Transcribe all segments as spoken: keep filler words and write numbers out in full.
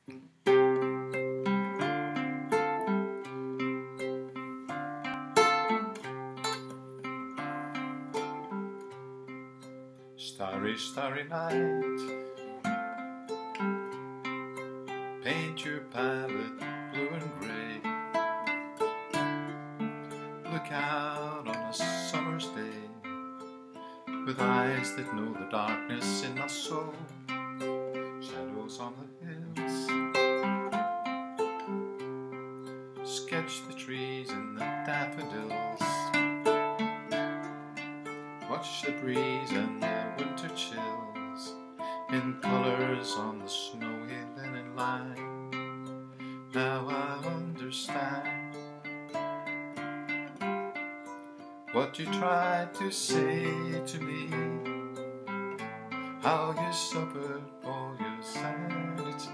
Starry, starry night, paint your palette blue and grey. Look out on a summer's day, with eyes that know the darkness in my soul. Shadows on the hills, sketch the trees and the daffodils. Watch the breeze and the winter chills in colors on the snowy linen line. Now I understand what you tried to say to me, how you suffered for your sanity,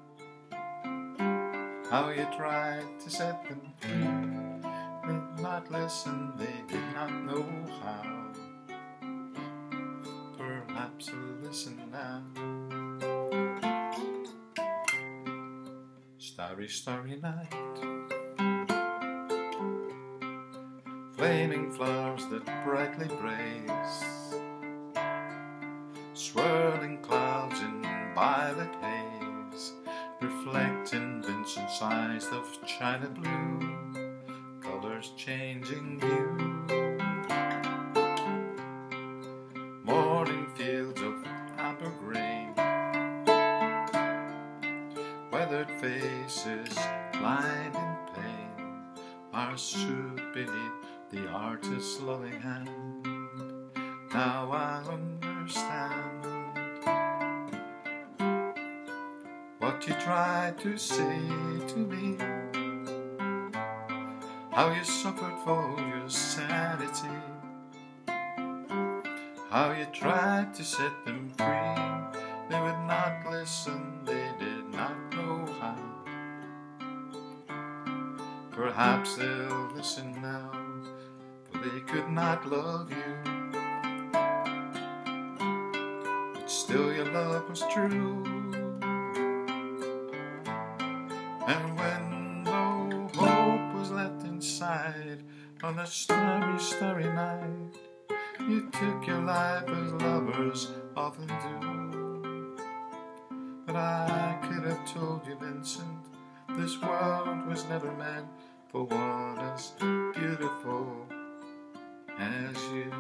how you tried to set them free. They did not listen, they did not know how. Perhaps they'll listen now. Starry, starry night, flaming flowers that brightly blaze, swirling clouds in violet haze, reflect in Vincent's eyes of china blue, colors changing hue. Morning fields of amber grain, weathered faces lined in pain, are stood beneath the artist's loving hand. Now I understand what you tried to say to me, how you suffered for your sanity, how you tried to set them free. They would not listen, they did not know how. Perhaps they'll listen now, for they could not love you, but still your love was true. And when no hope was left inside on a starry, starry night, you took your life as lovers often do. But I could have told you, Vincent, this world was never meant for one as beautiful as you.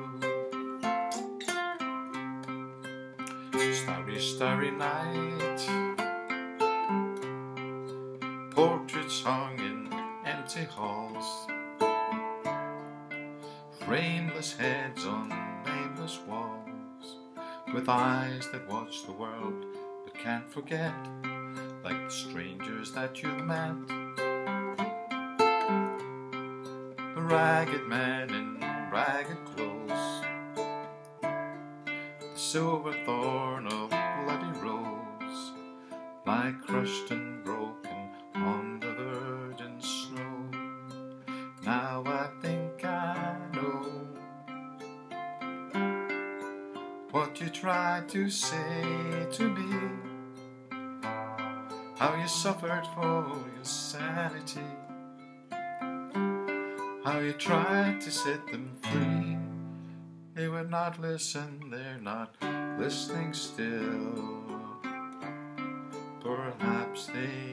Starry, starry night, portraits hung in empty halls, frameless heads on nameless walls, with eyes that watch the world but can't forget, like the strangers that you've met. The ragged man in ragged clothes, the silver thorn of bloody rose, lie crushed and broken on the virgin snow. Now I think I know what you tried to say to me, how you suffered for your sanity, how you tried to set them free. They would not listen, they're not listening still. Perhaps they